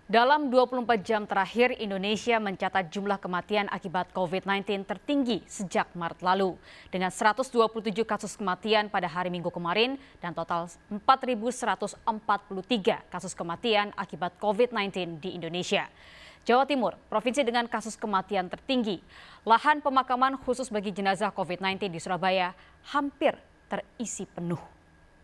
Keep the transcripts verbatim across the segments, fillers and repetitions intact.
Dalam dua puluh empat jam terakhir, Indonesia mencatat jumlah kematian akibat COVID sembilan belas tertinggi sejak Maret lalu. Dengan seratus dua puluh tujuh kasus kematian pada hari Minggu kemarin dan total empat ribu seratus empat puluh tiga kasus kematian akibat COVID sembilan belas di Indonesia. Jawa Timur, provinsi dengan kasus kematian tertinggi. Lahan pemakaman khusus bagi jenazah COVID sembilan belas di Surabaya hampir terisi penuh.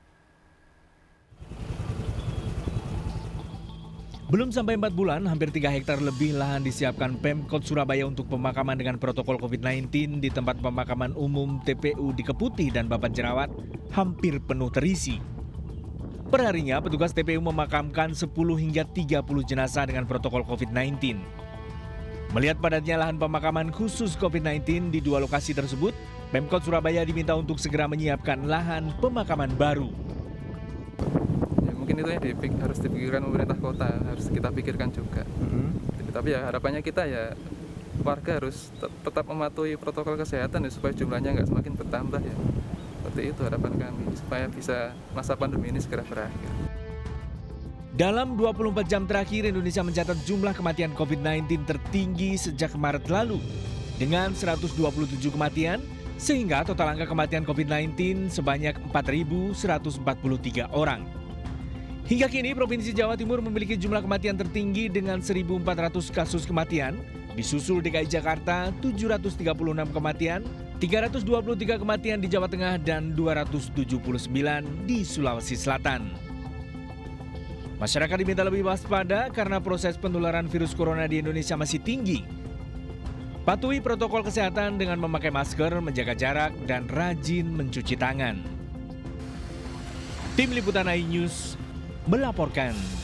Belum sampai empat bulan, hampir tiga hektar lebih lahan disiapkan Pemkot Surabaya untuk pemakaman dengan protokol COVID sembilan belas di tempat pemakaman umum T P U di Keputih dan Babat Jerawat hampir penuh terisi. Perharinya, petugas T P U memakamkan sepuluh hingga tiga puluh jenazah dengan protokol COVID sembilan belas. Melihat padatnya lahan pemakaman khusus COVID sembilan belas di dua lokasi tersebut, Pemkot Surabaya diminta untuk segera menyiapkan lahan pemakaman baru. Mungkin itu yang dipik, harus dipikirkan pemerintah kota, harus kita pikirkan juga. Mm-hmm. Tapi ya harapannya kita ya warga harus tetap mematuhi protokol kesehatan ya, supaya jumlahnya nggak semakin bertambah ya. Seperti itu harapan kami, supaya bisa masa pandemi ini segera berakhir. Dalam dua puluh empat jam terakhir, Indonesia mencatat jumlah kematian COVID sembilan belas tertinggi sejak Maret lalu dengan seratus dua puluh tujuh kematian, sehingga total angka kematian COVID sembilan belas sebanyak empat ribu seratus empat puluh tiga orang. Hingga kini, Provinsi Jawa Timur memiliki jumlah kematian tertinggi dengan seribu empat ratus kasus kematian, disusul D K I Jakarta tujuh ratus tiga puluh enam kematian, tiga ratus dua puluh tiga kematian di Jawa Tengah, dan dua ratus tujuh puluh sembilan di Sulawesi Selatan. Masyarakat diminta lebih waspada karena proses penularan virus corona di Indonesia masih tinggi. Patuhi protokol kesehatan dengan memakai masker, menjaga jarak, dan rajin mencuci tangan. Tim Liputan iNews melaporkan.